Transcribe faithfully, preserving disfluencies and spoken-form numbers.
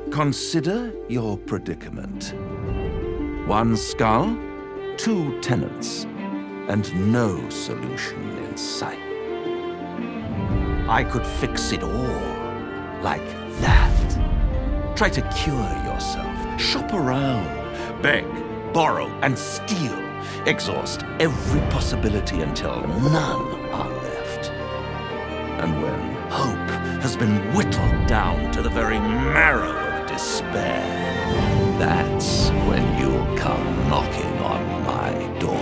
Consider your predicament. One skull, two tenants, and no solution in sight. I could fix it all, like that. Try to cure yourself, shop around, beg, borrow, and steal. Exhaust every possibility until none are left. And when hope has been whittled down to the very marrow of despair, that's when you'll come knocking on my door.